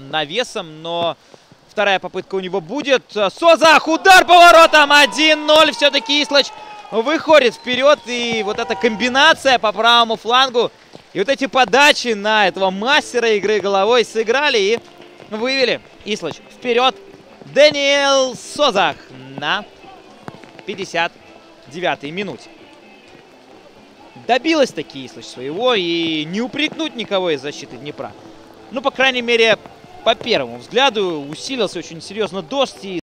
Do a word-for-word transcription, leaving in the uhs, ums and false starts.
навесом, но вторая попытка у него будет. Созах, удар поворотом, один ноль. Все-таки Ислач выходит вперед, и вот эта комбинация по правому флангу, и вот эти подачи на этого мастера игры головой сыграли и вывели Ислач вперед. Дэниел Созах на пятьдесят девятой минуте. Добилась таки Ислач своего, и не упрекнуть никого из защиты Днепра. Ну, по крайней мере, по первому взгляду усилился очень серьезно дождь. И